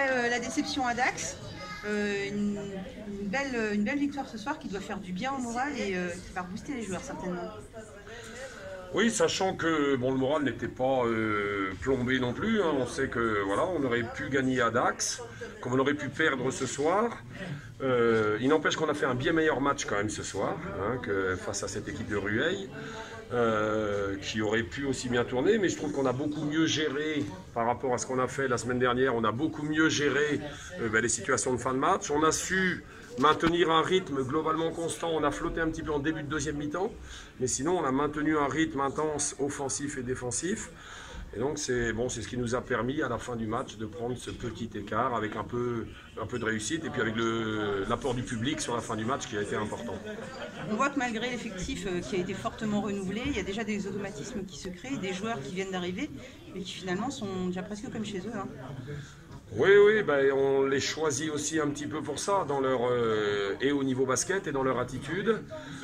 après la déception à Dax, une belle victoire ce soir qui doit faire du bien au moral et qui va rebooster les joueurs certainement. Oui, sachant que bon, le moral n'était pas plombé non plus. Hein. On sait que voilà, on aurait pu gagner à Dax, comme on aurait pu perdre ce soir. Il n'empêche qu'on a fait un bien meilleur match quand même ce soir, hein, que face à cette équipe de Rueil, qui aurait pu aussi bien tourner. Mais je trouve qu'on a beaucoup mieux géré par rapport à ce qu'on a fait la semaine dernière. On a beaucoup mieux géré les situations de fin de match. On a su maintenir un rythme globalement constant. On a flotté un petit peu en début de deuxième mi-temps, mais sinon on a maintenu un rythme intense, offensif et défensif. Et donc c'est bon, c'est ce qui nous a permis à la fin du match de prendre ce petit écart avec un peu de réussite et puis avec l'apport du public sur la fin du match qui a été important. On voit que malgré l'effectif qui a été fortement renouvelé, il y a déjà des automatismes qui se créent, des joueurs qui viennent d'arriver mais qui finalement sont déjà presque comme chez eux. Hein. Oui, ben, on les choisit aussi un petit peu pour ça, dans leur, et au niveau basket et dans leur attitude.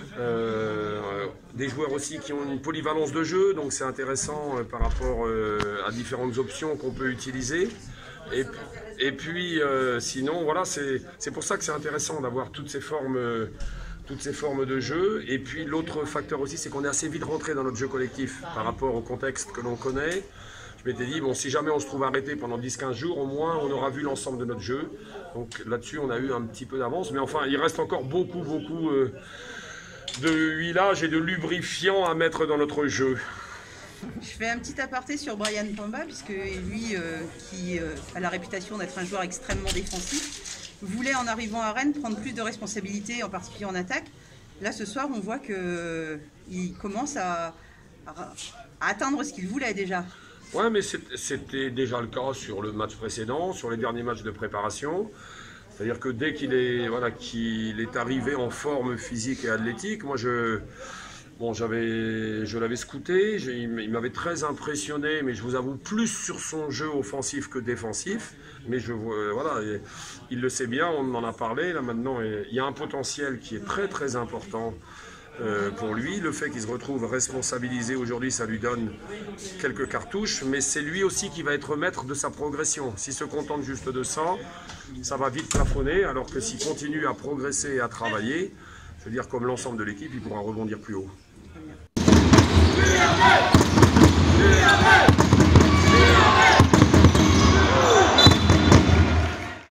Des joueurs aussi qui ont une polyvalence de jeu, donc c'est intéressant par rapport à différentes options qu'on peut utiliser. Et puis, sinon, voilà, c'est pour ça que c'est intéressant d'avoir toutes ces formes de jeu. Et puis l'autre facteur aussi, c'est qu'on est assez vite rentré dans notre jeu collectif par rapport au contexte que l'on connaît. Je m'étais dit, bon, si jamais on se trouve arrêté pendant 10-15 jours, au moins on aura vu l'ensemble de notre jeu. Donc là-dessus, on a eu un petit peu d'avance. Mais enfin, il reste encore beaucoup de huilage et de lubrifiant à mettre dans notre jeu. Je fais un petit aparté sur Brian Pamba, puisque lui, qui a la réputation d'être un joueur extrêmement défensif, voulait en arrivant à Rennes prendre plus de responsabilités, en particulier en attaque. Là, ce soir, on voit qu'il commence à atteindre ce qu'il voulait déjà. Ouais, mais c'était déjà le cas sur le match précédent, sur les derniers matchs de préparation. C'est-à-dire que dès qu'il est arrivé en forme physique et athlétique, moi je l'avais scouté, il m'avait très impressionné, mais je vous avoue plus sur son jeu offensif que défensif. Mais voilà, il le sait bien, on en a parlé là maintenant. Il y a un potentiel qui est très très important. Pour lui, le fait qu'il se retrouve responsabilisé aujourd'hui, ça lui donne quelques cartouches, mais c'est lui aussi qui va être maître de sa progression. S'il se contente juste de ça, ça va vite plafonner, alors que s'il continue à progresser et à travailler, je veux dire comme l'ensemble de l'équipe, il pourra rebondir plus haut.